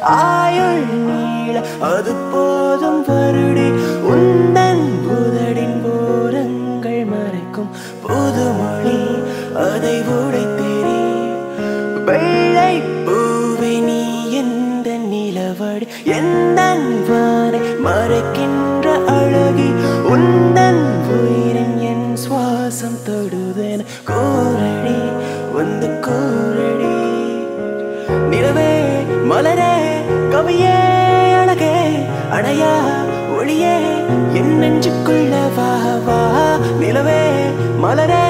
ஆயுள் நீள அது போதும் வருடி உந்தன் புதடின் போரங்கள் மறைக்கும் புதுமொழி அதை உடைத்தேறி வெள்ளை பூவை நீ எந்த நிலவடி எந்த வானை மறைக்கின்ற அழகி உந்தன் உயிரின் என் சுவாசம் தொடுதேன் கூரடி வந்து கூரடி நிலவே மலரே கவியே அழகே அணையா ஒளியே என் நெஞ்சுக்குள்ள வா வா நிலவே மலரே